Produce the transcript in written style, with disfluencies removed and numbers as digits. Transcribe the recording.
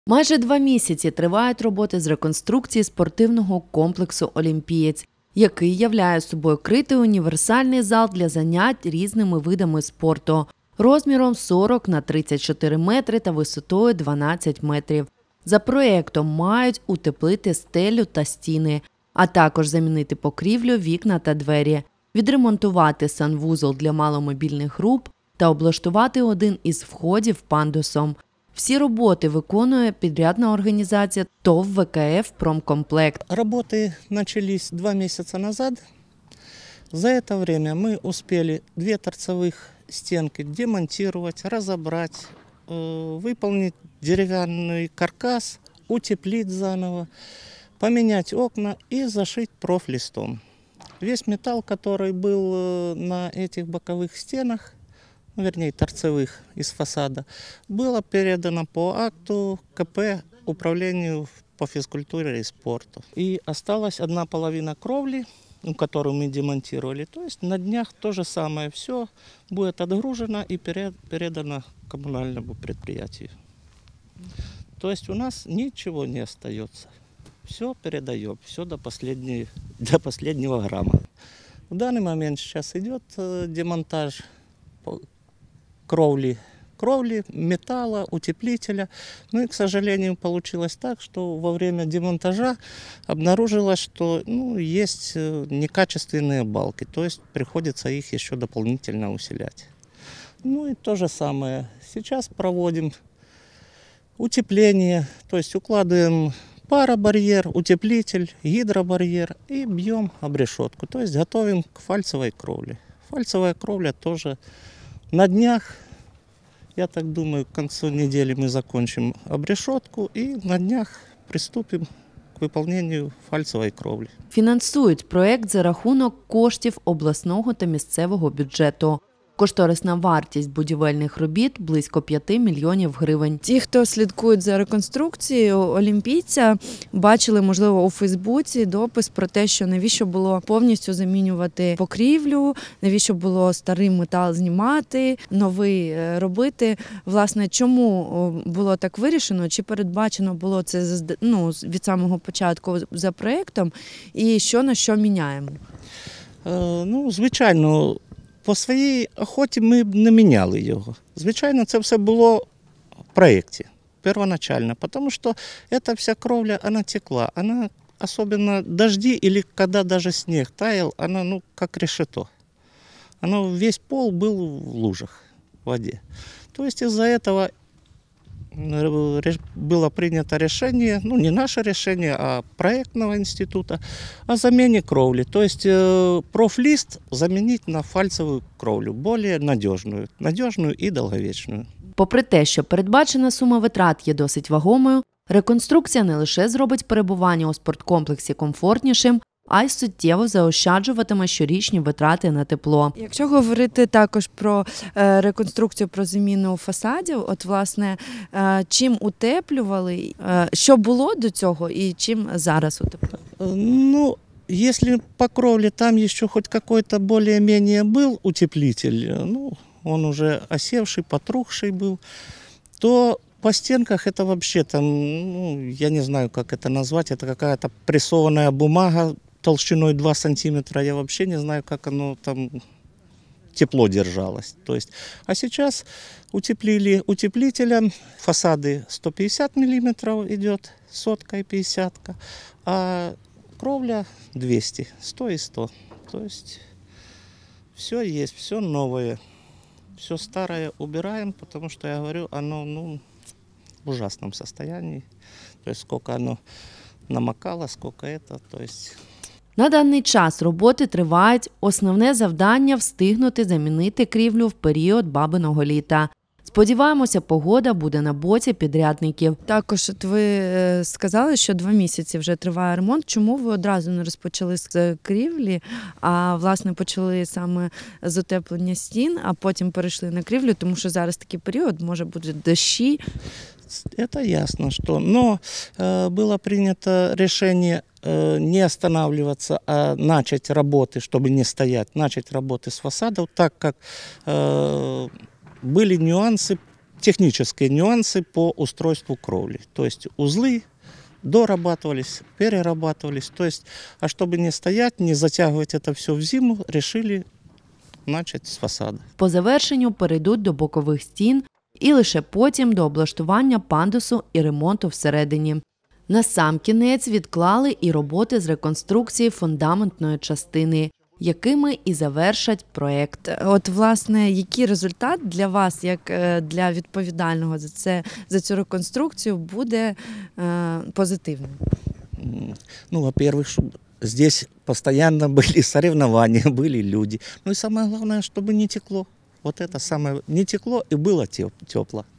Майже 2 місяці тривають роботи з реконструкції спортивного комплексу «Олімпієць», який являє собою критий універсальний зал для занять різними видами спорту, розміром 40 на 34 метри та висотою 12 метрів. За проєктом мають утеплити стелю та стіни, а також замінити покрівлю, вікна та двері, відремонтувати санвузол для маломобільних груп та облаштувати один із входів пандусом. Всі роботи виконує підрядна організація ТОВ ВКФ «Промкомплект». Работы начались 2 месяца назад. За это время мы успели 2 торцевых стенки демонтировать, разобрать, выполнить деревянный каркас, утеплить заново, поменять окна и зашить профлистом. Весь металл, который был на этих боковых стенах, вернее торцевых из фасада, было передано по акту КП управлению по физкультуре и спорту. И осталась одна половина кровли, которую мы демонтировали. То есть на днях то же самое все будет отгружено и передано коммунальному предприятию. То есть у нас ничего не остается. Все передаем, все до последнего грамма. В данный момент сейчас идет демонтаж кровли, металла, утеплителя. Ну и, к сожалению, получилось так, что во время демонтажа обнаружилось, что есть некачественные балки, то есть приходится их еще дополнительно усилять. Ну и то же самое. Сейчас проводим утепление, то есть укладываем парабарьер, утеплитель, гидробарьер и бьем обрешетку, то есть готовим к фальцевой кровле. Фальцевая кровля тоже на днях, я так думаю, к концу недели мы закончим обрешетку и на днях приступим к выполнению фальцевой кровли. Фінансують проєкт за рахунок коштів обласного та місцевого бюджету. Кошторисна вартість будівельних робіт – близько 5 мільйонів гривень. Ті, хто слідкують за реконструкцією «Олімпійця», бачили, можливо, у Фейсбуці допис про те, що навіщо було повністю замінювати покрівлю, навіщо було старий метал знімати, новий робити. Власне, чому було так вирішено, чи передбачено було це від самого початку за проєктом, і що на що міняємо? Звичайно, по своїй охоті ми б не міняли його. Звичайно, це все було в проєкті, первоначально, тому що ця вся кровля, вона текла. Вона, особливо дожди, або коли навіть сніг таяв, вона, як решето. Весь пол був в лужах, в воді. Тобто, із-за цього было принято решение, не наше решение, а проектного института, о замене кровли. То есть профлист заменить на фальцевую кровлю, более надежную и долговечную. Попри те, що передбачена сума витрат є досить вагомою, реконструкція не лише зробить перебування у спорткомплексі комфортнішим, а й суттєво заощаджуватиме щорічні витрати на тепло. Якщо говорити також про реконструкцію, про заміну фасадів, власне, чим утеплювали, що було до цього і чим зараз утеплювали? Если по кровле там еще хоть какой-то более-менее был утеплитель, он уже осевший, потрухший был, то по стенках это вообще там, я не знаю, как это назвать, это какая-то прессованная бумага толщиной 2 сантиметра, я вообще не знаю, как оно там тепло держалось. То есть, а сейчас утеплили утеплителем, фасады 150 миллиметров идет, сотка и 50-ка, а кровля 200, 100 и 100. То есть все есть, все новое, все старое убираем, потому что, я говорю, оно в ужасном состоянии. То есть сколько оно намокало, сколько это, то есть... На даний час роботи тривають. Основне завдання – встигнути замінити крівлю в період бабиного літа. Сподіваємося, погода буде на боці підрядників. Також ви сказали, що 2 місяці вже триває ремонт. Чому ви одразу не розпочали з крівлі, а, власне, почали саме з утеплення стін, а потім перейшли на крівлю, тому що зараз такий період, може бути дощі? Это ясно, что, но было принято решение не останавливаться, а начать работы, чтобы не стоять, начать работы с фасадов, так как были нюансы технические нюансы по устройству кровли. То есть узлы дорабатывались, перерабатывались. То есть, а чтобы не стоять, не затягивать это все в зиму, решили начать з фасаду. По завершенню перейдуть до бокових стін і лише потім до облаштування пандусу і ремонту всередині. Насамкінець відклали і роботи з реконструкції фундаментної частини, якими і завершать проєкт. От, власне, який результат для вас, як для відповідального за цю реконструкцію, буде позитивним? Ну, во-первых, чтобы здесь постоянно были соревнования, были люди. Ну и самое главное, чтобы не текло. Вот это самое, не текло и было тепло.